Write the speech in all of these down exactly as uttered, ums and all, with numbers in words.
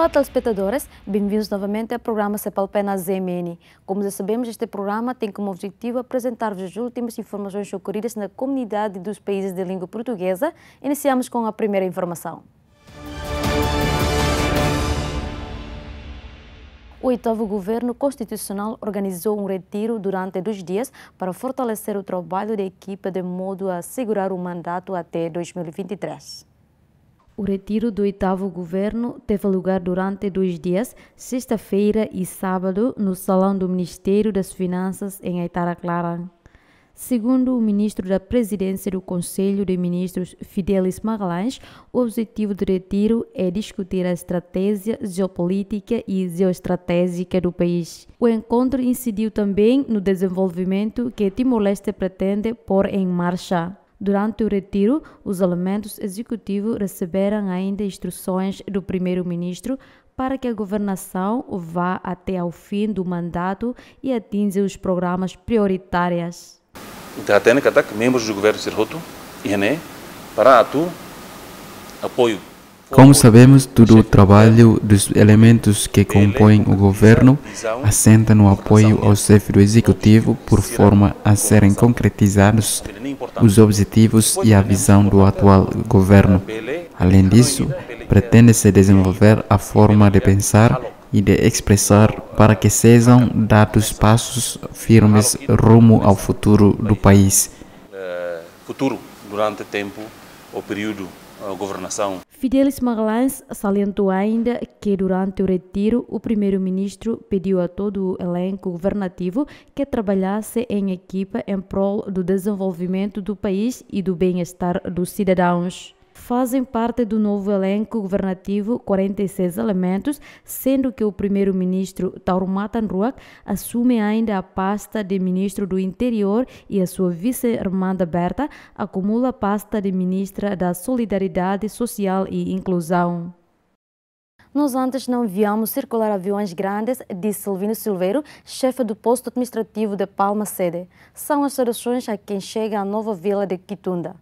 Olá, telespectadores, bem-vindos novamente ao programa Cepalpena Z M N. Como já sabemos, este programa tem como objetivo apresentar-vos as últimas informações ocorridas na comunidade dos países de língua portuguesa. Iniciamos com a primeira informação. O oitavo Governo Constitucional organizou um retiro durante dois dias para fortalecer o trabalho da equipa de modo a assegurar o mandato até dois mil e vinte e três. O retiro do oitavo Governo teve lugar durante dois dias, sexta-feira e sábado, no Salão do Ministério das Finanças, em Aitara Clara. Segundo o ministro da Presidência do Conselho de Ministros, Fidelis Magalhães, o objetivo do retiro é discutir a estratégia geopolítica e geoestratégica do país. O encontro incidiu também no desenvolvimento que Timor-Leste pretende pôr em marcha. Durante o retiro, os elementos executivos receberam ainda instruções do primeiro-ministro para que a governação vá até ao fim do mandato e atinja os programas prioritários. Tratando que membros do governo Serroto e René para atu apoio. Como sabemos, todo o trabalho dos elementos que compõem o governo assenta no apoio ao chefe do executivo por forma a serem concretizados os objetivos e a visão do atual governo. Além disso, pretende-se desenvolver a forma de pensar e de expressar para que sejam dados passos firmes rumo ao futuro do país. Futuro durante o tempo, o período, a governação. Fidelis Magalhães salientou ainda que durante o retiro o primeiro-ministro pediu a todo o elenco governativo que trabalhasse em equipa em prol do desenvolvimento do país e do bem-estar dos cidadãos. Fazem parte do novo elenco governativo quarenta e seis elementos, sendo que o primeiro-ministro Taurumata Nruak assume ainda a pasta de ministro do Interior e a sua vice-irmã Berta acumula a pasta de ministra da Solidariedade Social e Inclusão. Nós antes não víamos circular aviões grandes, disse Silvino Silveiro, chefe do posto administrativo de Palma Sede. São as soluções a quem chega à nova vila de Quitunda.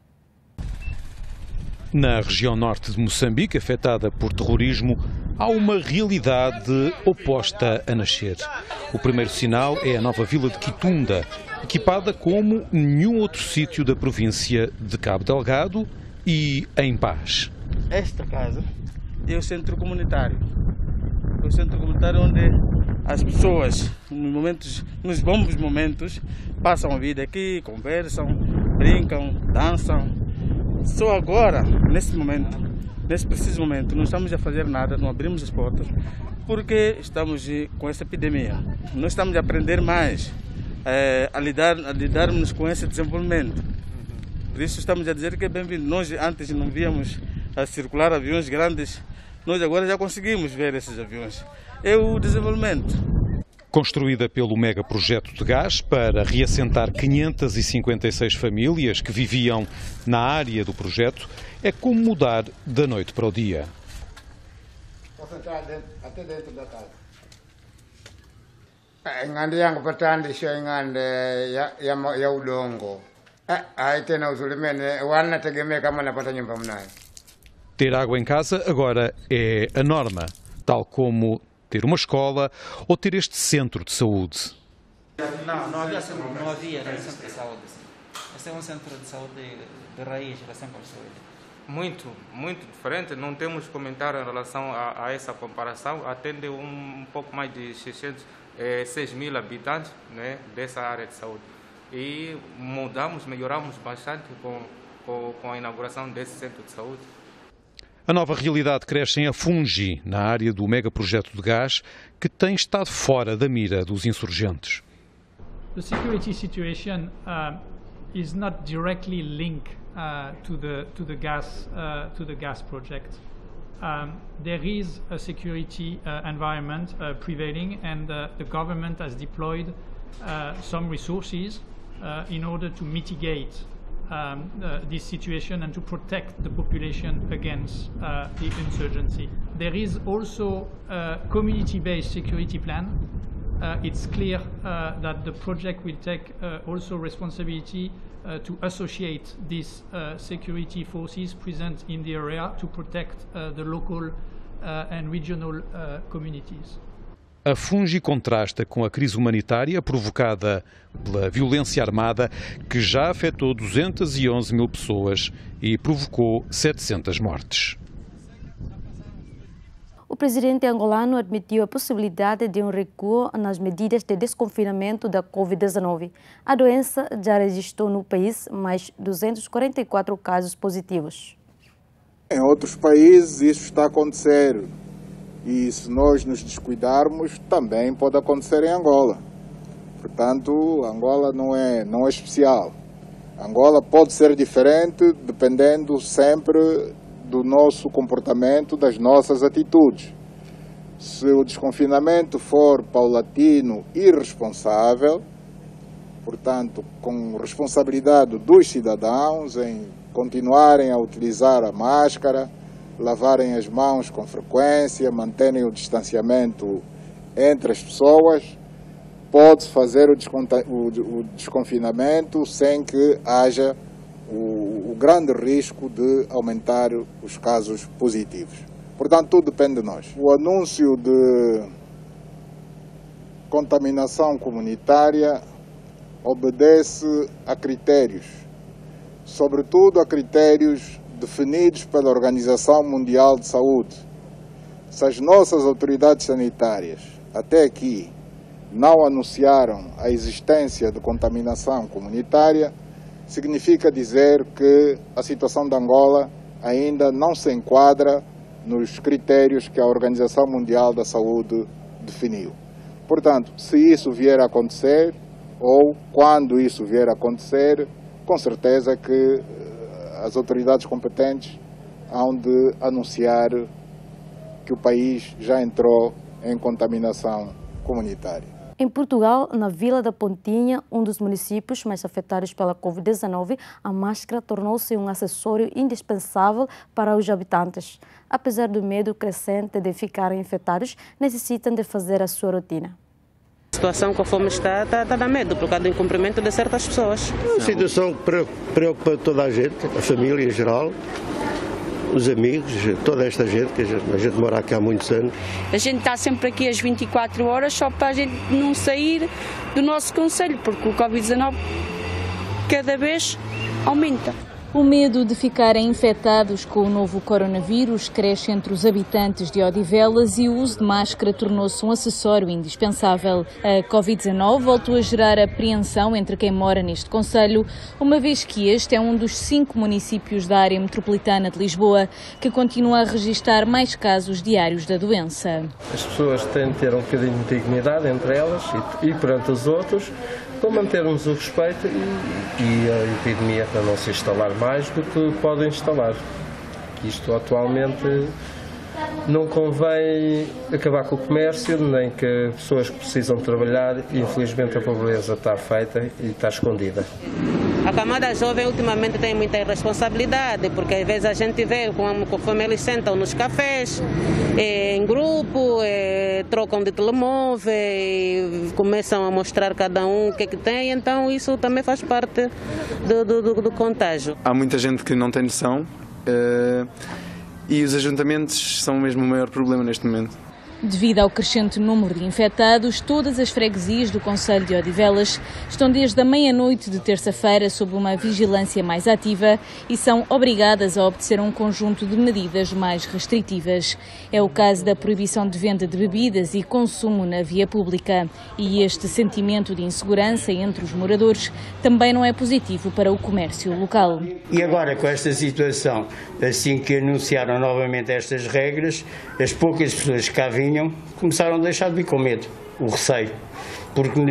Na região norte de Moçambique, afetada por terrorismo, há uma realidade oposta a nascer. O primeiro sinal é a nova vila de Quitunda, equipada como nenhum outro sítio da província de Cabo Delgado e em paz. Esta casa é o centro comunitário. É o centro comunitário onde as pessoas, nos, momentos, nos bons momentos, passam a vida aqui, conversam, brincam, dançam. Só agora, nesse momento, nesse preciso momento, não estamos a fazer nada, não abrimos as portas, porque estamos com essa epidemia. Nós estamos a aprender mais é, a, lidar, a lidarmos com esse desenvolvimento. Por isso estamos a dizer que é bem-vindo. Nós antes não víamos a circular aviões grandes, nós agora já conseguimos ver esses aviões. É o desenvolvimento. Construída pelo megaprojeto de gás para reassentar quinhentas e cinquenta e seis famílias que viviam na área do projeto, é como mudar da noite para o dia. Posso entrar dentro, até dentro da casa. Ngande yangu patandi sio ngande ya ya ya udongo. Ai tena usulimene wanategemea kama napata nyumba mnayo. Ter água em casa agora é a norma, tal como ter uma escola ou ter este centro de saúde. Não, não havia, não havia centro de saúde. Esse é um centro de saúde de, de raiz, recém-construído. Muito, muito diferente. Não temos comentário em relação a, a essa comparação. Atende um, um pouco mais de seiscentos, eh, seis mil habitantes, né, dessa área de saúde. E mudamos, melhoramos bastante com, com, com a inauguração desse centro de saúde. A nova realidade cresce em Afungi, na área do megaprojeto de gás, que tem estado fora da mira dos insurgentes. The security situation uh, is not directly linked uh, to the to the gas uh, to the gas project. Um, there is a security uh, environment uh, prevailing, and uh, the government has deployed uh, some resources uh, in order to mitigate Um, uh, this situation and to protect the population against uh, the insurgency. There is also a community-based security plan. Uh, it's clear uh, that the project will take uh, also responsibility uh, to associate these uh, security forces present in the area to protect uh, the local uh, and regional uh, communities. A Fungi contrasta com a crise humanitária provocada pela violência armada que já afetou duzentas e onze mil pessoas e provocou setecentas mortes. O presidente angolano admitiu a possibilidade de um recuo nas medidas de desconfinamento da Covid dezenove. A doença já registrou no país mais duzentos e quarenta e quatro casos positivos. Em outros países isso está a acontecer. E se nós nos descuidarmos, também pode acontecer em Angola. Portanto, Angola não é, não é especial. Angola pode ser diferente dependendo sempre do nosso comportamento, das nossas atitudes. Se o desconfinamento for paulatino e irresponsável, portanto, com responsabilidade dos cidadãos em continuarem a utilizar a máscara, lavarem as mãos com frequência, manterem o distanciamento entre as pessoas, pode-se fazer o, o, o desconfinamento sem que haja o, o grande risco de aumentar os casos positivos. Portanto, tudo depende de nós. O anúncio de contaminação comunitária obedece a critérios, sobretudo a critérios definidos pela Organização Mundial de Saúde. Se as nossas autoridades sanitárias, até aqui, não anunciaram a existência de contaminação comunitária, significa dizer que a situação de Angola ainda não se enquadra nos critérios que a Organização Mundial da Saúde definiu. Portanto, se isso vier a acontecer, ou quando isso vier a acontecer, com certeza que as autoridades competentes hão de anunciar que o país já entrou em contaminação comunitária. Em Portugal, na Vila da Pontinha, um dos municípios mais afetados pela Covid dezenove, a máscara tornou-se um acessório indispensável para os habitantes. Apesar do medo crescente de ficarem infectados, necessitam de fazer a sua rotina. A situação conforme está, está, está a dar medo por causa do incumprimento de certas pessoas. É uma situação que preocupa toda a gente, a família em geral, os amigos, toda esta gente, que a gente, a gente mora aqui há muitos anos. A gente está sempre aqui às vinte e quatro horas só para a gente não sair do nosso concelho, porque o Covid dezenove cada vez aumenta. O medo de ficarem infectados com o novo coronavírus cresce entre os habitantes de Odivelas e o uso de máscara tornou-se um acessório indispensável. A Covid dezenove voltou a gerar apreensão entre quem mora neste concelho, uma vez que este é um dos cinco municípios da área metropolitana de Lisboa que continua a registrar mais casos diários da doença. As pessoas têm de ter um bocadinho de dignidade entre elas e, e perante os outros, para mantermos o respeito e, e a epidemia para não se instalar mais do que podem instalar. Isto atualmente não convém acabar com o comércio, nem que pessoas que precisam trabalhar, e infelizmente a pobreza está feita e está escondida. A camada jovem ultimamente tem muita irresponsabilidade, porque às vezes a gente vê conforme eles sentam nos cafés, é, em grupo, é, trocam de telemóvel, e começam a mostrar cada um o que é que tem, então isso também faz parte do, do, do, do contágio. Há muita gente que não tem noção uh, e os ajuntamentos são mesmo o maior problema neste momento. Devido ao crescente número de infectados, todas as freguesias do concelho de Odivelas estão desde a meia-noite de terça-feira sob uma vigilância mais ativa e são obrigadas a obedecer a um conjunto de medidas mais restritivas. É o caso da proibição de venda de bebidas e consumo na via pública. E este sentimento de insegurança entre os moradores também não é positivo para o comércio local. E agora, com esta situação, assim que anunciaram novamente estas regras, as poucas pessoas que cá vinham começaram a deixar de vir com medo, o receio, porque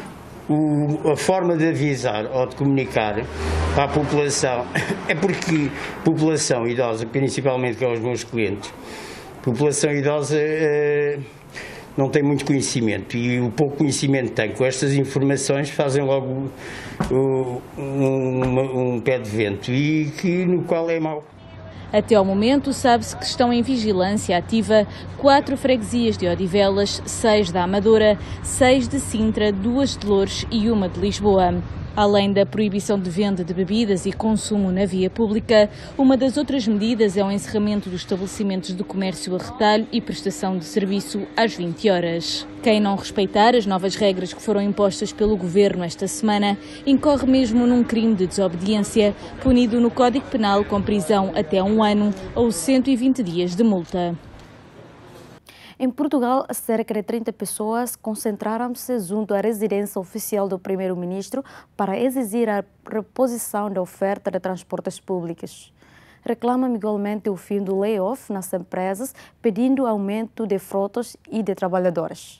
o, a forma de avisar ou de comunicar para a população é porque população idosa, principalmente que são os meus clientes, população idosa eh, não tem muito conhecimento e o pouco conhecimento que tem com estas informações fazem logo uh, um, um pé de vento e que, no qual é mau. Até ao momento, sabe-se que estão em vigilância ativa quatro freguesias de Odivelas, seis da Amadora, seis de Sintra, duas de Loures e uma de Lisboa. Além da proibição de venda de bebidas e consumo na via pública, uma das outras medidas é o encerramento dos estabelecimentos de comércio a retalho e prestação de serviço às vinte horas. Quem não respeitar as novas regras que foram impostas pelo Governo esta semana incorre mesmo num crime de desobediência, punido no Código Penal com prisão até um ano ou cento e vinte dias de multa. Em Portugal, cerca de trinta pessoas concentraram-se junto à residência oficial do primeiro-ministro para exigir a reposição da oferta de transportes públicos. Reclamam igualmente o fim do layoff nas empresas, pedindo aumento de frotas e de trabalhadores.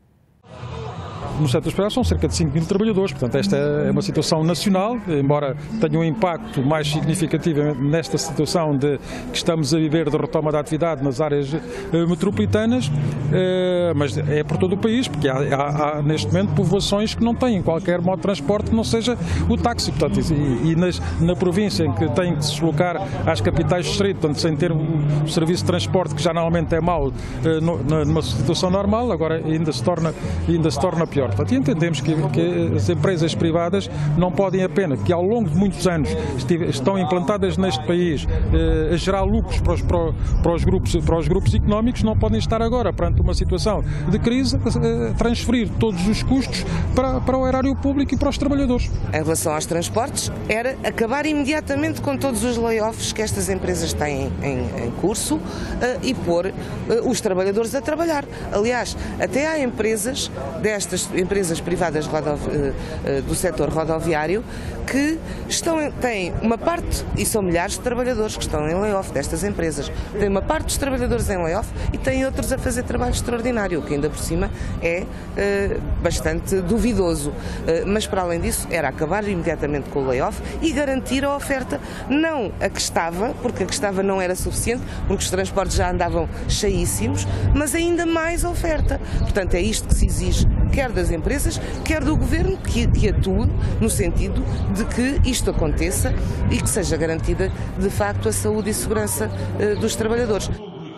No setor privado são cerca de cinco mil trabalhadores, portanto esta é uma situação nacional, embora tenha um impacto mais significativo nesta situação de que estamos a viver de retoma da atividade nas áreas eh, metropolitanas, eh, mas é por todo o país, porque há, há, há neste momento povoações que não têm qualquer modo de transporte que não seja o táxi, portanto, e, e nas, na província em que têm que se deslocar às capitais do distrito, portanto, sem ter o serviço de transporte que já normalmente é mau eh, no, numa situação normal, agora ainda se torna, ainda se torna pior. Portanto, entendemos que, que as empresas privadas não podem apenas, que ao longo de muitos anos estive, estão implantadas neste país eh, a gerar lucros para os, para, para, os grupos, para os grupos económicos, não podem estar agora, perante uma situação de crise, a transferir todos os custos para, para o erário público e para os trabalhadores. Em relação aos transportes, era acabar imediatamente com todos os layoffs que estas empresas têm em, em curso uh, e pôr uh, os trabalhadores a trabalhar. Aliás, até há empresas destas empresas privadas do setor rodoviário que estão, têm uma parte, e são milhares de trabalhadores que estão em layoff destas empresas, tem uma parte dos trabalhadores em layoff e tem outros a fazer trabalho extraordinário, o que ainda por cima é uh, bastante duvidoso. Uh, mas para além disso, era acabar imediatamente com o layoff e garantir a oferta, não a que estava, porque a que estava não era suficiente, porque os transportes já andavam cheíssimos, mas ainda mais a oferta. Portanto, é isto que se exige, quer das empresas, quer do Governo, que, que atue no sentido de que isto aconteça e que seja garantida, de facto, a saúde e segurança uh, dos trabalhadores.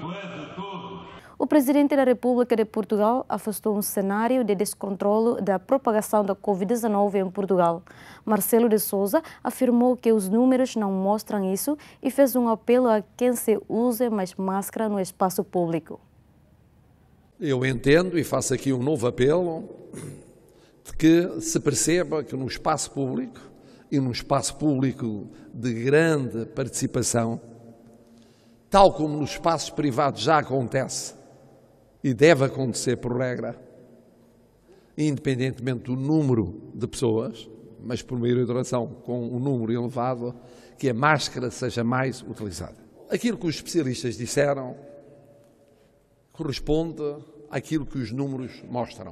O Presidente da República de Portugal afastou um cenário de descontrole da propagação da Covid dezenove em Portugal. Marcelo de Sousa afirmou que os números não mostram isso e fez um apelo a quem se use mais máscara no espaço público. Eu entendo e faço aqui um novo apelo de que se perceba que no espaço público e num espaço público de grande participação, tal como nos espaços privados já acontece e deve acontecer por regra, independentemente do número de pessoas, mas por uma duração com um número elevado, que a máscara seja mais utilizada. Aquilo que os especialistas disseram corresponde àquilo que os números mostram.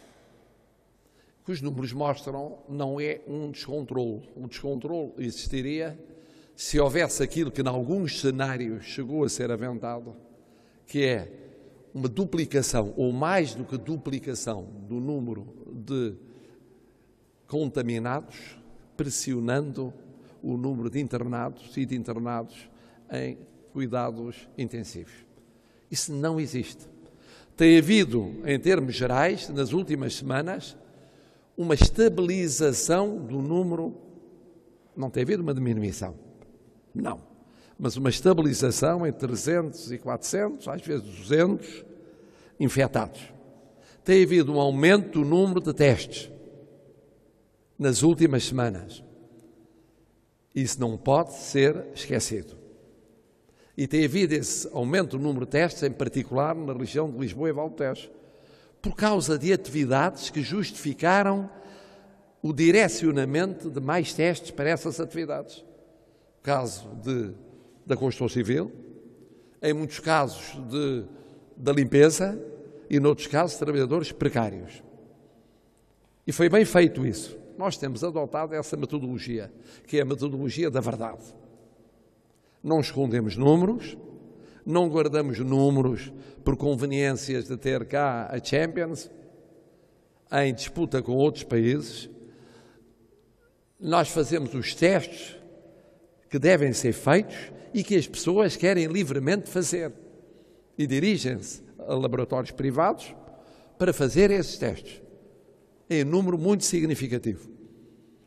O que os números mostram não é um descontrole. O descontrole existiria se houvesse aquilo que em alguns cenários chegou a ser aventado, que é uma duplicação, ou mais do que duplicação, do número de contaminados, pressionando o número de internados e de internados em cuidados intensivos. Isso não existe. Tem havido, em termos gerais, nas últimas semanas, uma estabilização do número, não tem havido uma diminuição, não, mas uma estabilização em trezentos e quatrocentos, às vezes duzentos infectados. Tem havido um aumento do número de testes nas últimas semanas. Isso não pode ser esquecido. E tem havido esse aumento do número de testes, em particular na região de Lisboa e Valdo Tejo, por causa de atividades que justificaram o direcionamento de mais testes para essas atividades. No caso de, da construção civil, em muitos casos de, da limpeza e, noutros casos, de trabalhadores precários. E foi bem feito isso. Nós temos adotado essa metodologia, que é a metodologia da verdade. Não escondemos números, não guardamos números por conveniências de ter cá a Champions, em disputa com outros países. Nós fazemos os testes que devem ser feitos e que as pessoas querem livremente fazer. E dirigem-se a laboratórios privados para fazer esses testes, em número muito significativo.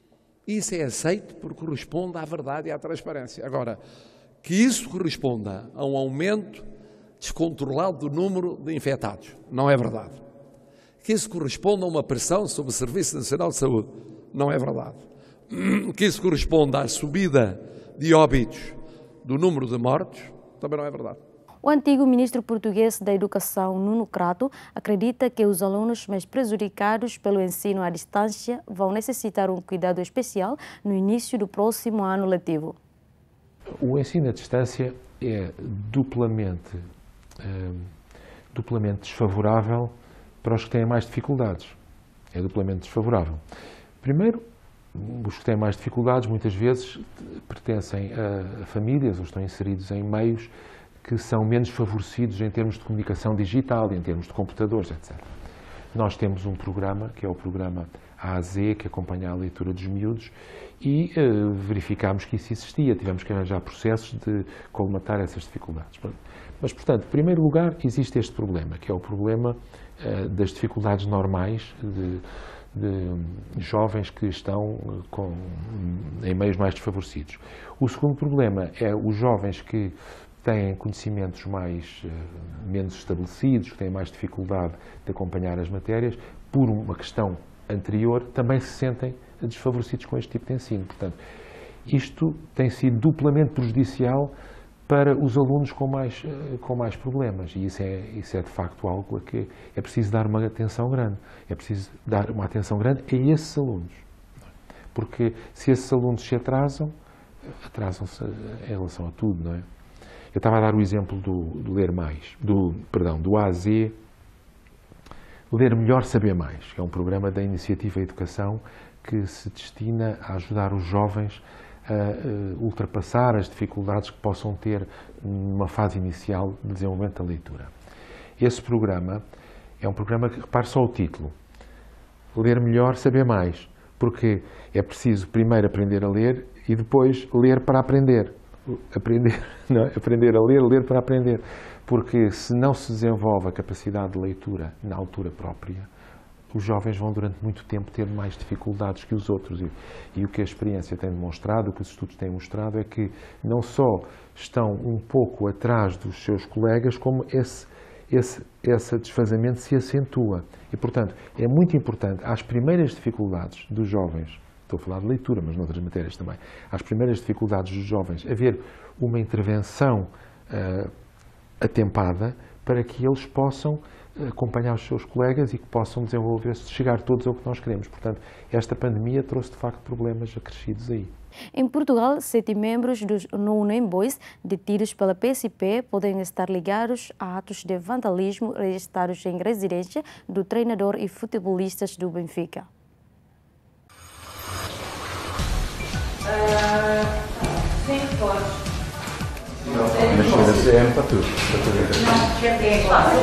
Isso é aceito porque corresponde à verdade e à transparência. Agora, que isso corresponda a um aumento descontrolado do número de infectados, não é verdade. Que isso corresponda a uma pressão sobre o Serviço Nacional de Saúde, não é verdade. Que isso corresponda à subida de óbitos do número de mortos, também não é verdade. O antigo ministro português da Educação, Nuno Crato, acredita que os alunos mais prejudicados pelo ensino à distância vão necessitar um cuidado especial no início do próximo ano letivo. O ensino à distância é duplamente, é, duplamente desfavorável para os que têm mais dificuldades. É duplamente desfavorável. Primeiro, os que têm mais dificuldades muitas vezes pertencem a famílias ou estão inseridos em meios que são menos favorecidos em termos de comunicação digital, em termos de computadores, etcétera. Nós temos um programa, que é o programa A a Z, que acompanha a leitura dos miúdos, e uh, verificámos que isso existia. Tivemos que arranjar processos de colmatar essas dificuldades. Mas, portanto, em primeiro lugar, existe este problema, que é o problema uh, das dificuldades normais de, de jovens que estão com, em meios mais desfavorecidos. O segundo problema é os jovens que têm conhecimentos mais, uh, menos estabelecidos, que têm mais dificuldade de acompanhar as matérias, por uma questão anterior, também se sentem desfavorecidos com este tipo de ensino. Portanto, isto tem sido duplamente prejudicial para os alunos com mais, uh, com mais problemas, e isso é, isso é de facto algo a que é preciso dar uma atenção grande. É preciso dar uma atenção grande a esses alunos, porque se esses alunos se atrasam, atrasam-se em relação a tudo, não é? Eu estava a dar o exemplo do, do ler mais, do, perdão, do A a Z, Ler Melhor, Saber Mais, que é um programa da Iniciativa Educação que se destina a ajudar os jovens a uh, ultrapassar as dificuldades que possam ter numa fase inicial de desenvolvimento da leitura. Esse programa é um programa que, repare só o título, Ler Melhor, Saber Mais, porque é preciso primeiro aprender a ler e depois ler para aprender. Aprender, não é? Aprender a ler, ler para aprender. Porque se não se desenvolve a capacidade de leitura na altura própria, os jovens vão durante muito tempo ter mais dificuldades que os outros. E, e o que a experiência tem demonstrado, o que os estudos têm mostrado, é que não só estão um pouco atrás dos seus colegas, como esse, esse, esse desfazamento se acentua. E, portanto, é muito importante, às primeiras dificuldades dos jovens, estou a falar de leitura, mas noutras matérias também, às primeiras dificuldades dos jovens, haver uma intervenção uh, atempada para que eles possam acompanhar os seus colegas e que possam desenvolver-se, chegar todos ao que nós queremos. Portanto, esta pandemia trouxe de facto problemas acrescidos aí. Em Portugal, sete membros dos No Name Boys detidos pela P S P podem estar ligados a atos de vandalismo registrados em residência do treinador e futebolistas do Benfica. Sim, pode. Mas chega a C M para tudo. Não, já tem classe.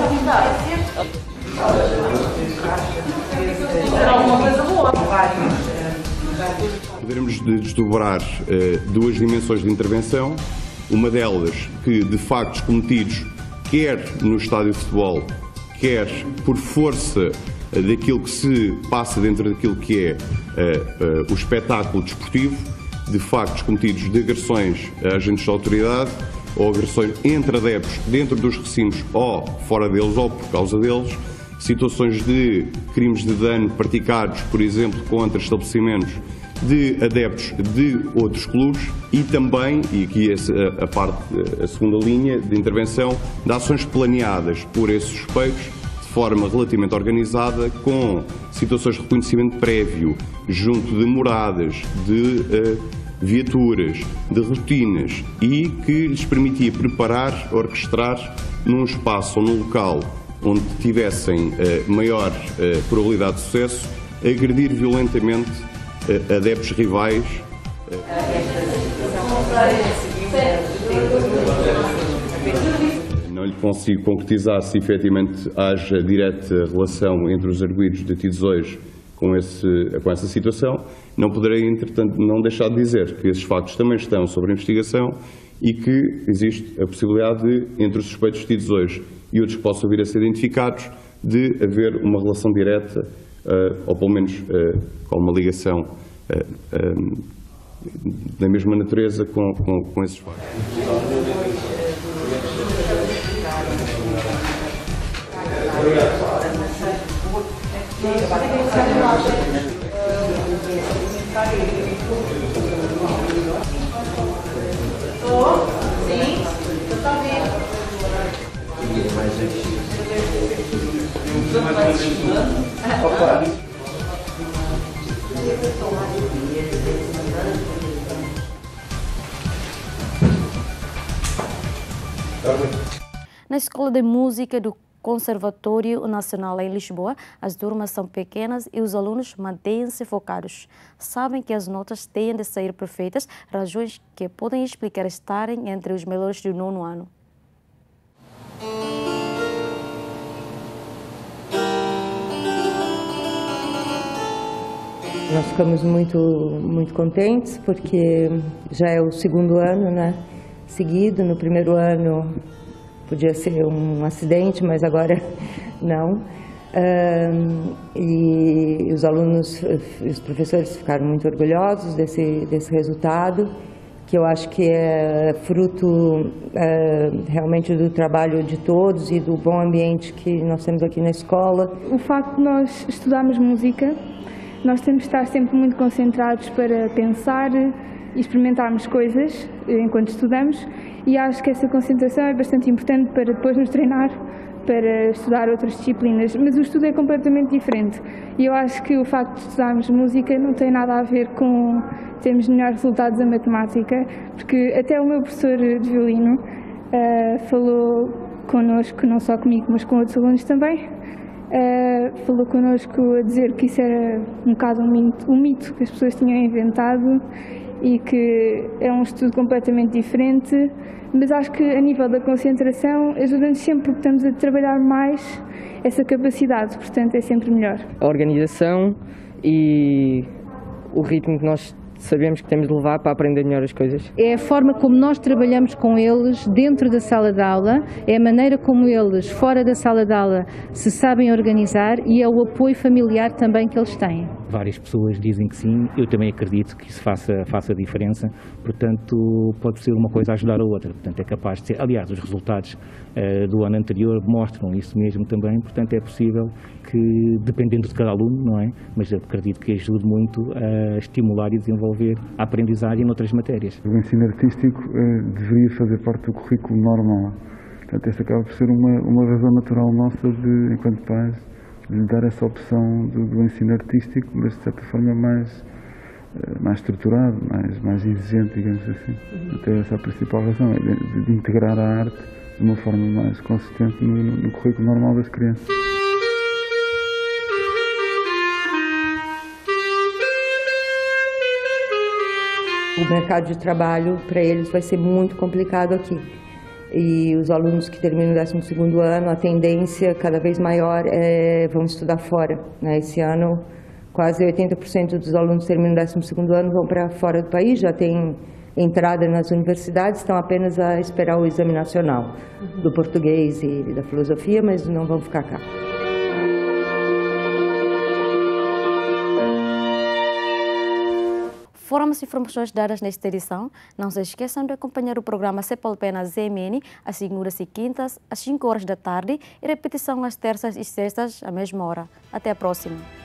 Será alguma coisa boa? Poderemos desdobrar uh, duas dimensões de intervenção. Uma delas que de factos cometidos quer no estádio de futebol, quer por força uh, daquilo que se passa dentro daquilo que é uh, uh, o espetáculo desportivo, de factos cometidos de agressões a agentes de autoridade ou agressões entre adeptos dentro dos recintos ou fora deles ou por causa deles, situações de crimes de dano praticados, por exemplo, contra estabelecimentos de adeptos de outros clubes e também, e aqui a, a parte, a segunda linha de intervenção, de ações planeadas por esses suspeitos de forma relativamente organizada, com situações de reconhecimento prévio junto de moradas, de uh, viaturas, de rotinas e que lhes permitia preparar, orquestrar num espaço ou num local onde tivessem uh, maior uh, probabilidade de sucesso, agredir violentamente uh, adeptos rivais. Não lhe consigo concretizar se efetivamente haja direta relação entre os arguidos detidos hoje com, esse, com essa situação. Não poderei, entretanto, não deixar de dizer que esses factos também estão sob investigação e que existe a possibilidade de, entre os suspeitos detidos hoje e outros que possam vir a ser identificados, de haver uma relação direta, uh, ou pelo menos uh, com uma ligação da mesma natureza com, com, com esses factos. Estou? Sim? Estou a ouvir. Opa! Na Escola de Música do Conservatório Nacional em Lisboa, as turmas são pequenas e os alunos mantêm-se focados. Sabem que as notas têm de sair perfeitas, razões que podem explicar estarem entre os melhores do nono ano. Nós ficamos muito, muito contentes porque já é o segundo ano, né, seguido. No primeiro ano podia ser um acidente, mas agora não. Um, e os alunos, os professores ficaram muito orgulhosos desse, desse resultado, que eu acho que é fruto uh, realmente do trabalho de todos e do bom ambiente que nós temos aqui na escola. O facto de nós estudarmos música, nós temos de estar sempre muito concentrados para pensar e experimentarmos coisas enquanto estudamos, e acho que essa concentração é bastante importante para depois nos treinar para estudar outras disciplinas, mas o estudo é completamente diferente e eu acho que o facto de estudarmos música não tem nada a ver com termos melhores resultados em matemática, porque até o meu professor de violino uh, falou connosco, não só comigo, mas com outros alunos também, uh, falou connosco a dizer que isso era um bocado um mito, um mito que as pessoas tinham inventado e que é um estudo completamente diferente, mas acho que a nível da concentração ajuda-nos sempre porque estamos a trabalhar mais essa capacidade, portanto é sempre melhor. A organização e o ritmo que nós sabemos que temos de levar para aprender melhor as coisas. É a forma como nós trabalhamos com eles dentro da sala de aula, é a maneira como eles, fora da sala de aula, se sabem organizar e é o apoio familiar também que eles têm. Várias pessoas dizem que sim, eu também acredito que isso faça, faça diferença, portanto pode ser uma coisa a ajudar a outra, portanto é capaz de ser, aliás os resultados uh, do ano anterior mostram isso mesmo também, portanto é possível que, dependendo de cada aluno, não é? Mas eu acredito que ajude muito a estimular e desenvolver a aprendizagem noutras matérias. O ensino artístico uh, deveria fazer parte do currículo normal, portanto essa acaba por ser uma, uma razão natural nossa de, enquanto pais, de dar essa opção do, do ensino artístico, mas de certa forma mais, mais estruturado, mais, mais exigente, digamos assim. Até essa é a principal razão, é de, de integrar a arte de uma forma mais consistente no, no, no currículo normal das crianças. O mercado de trabalho para eles vai ser muito complicado aqui. E os alunos que terminam o décimo segundo ano, a tendência cada vez maior é vão estudar fora, né? Esse ano, quase oitenta por cento dos alunos que terminam o décimo segundo ano vão para fora do país, já têm entrada nas universidades, estão apenas a esperar o exame nacional do português e da filosofia, mas não vão ficar cá. Foram as informações dadas nesta edição. Não se esqueçam de acompanhar o programa Cepalpé na Z M N às segundas e quintas, às cinco horas da tarde e repetição às terças e sextas, à mesma hora. Até a próxima.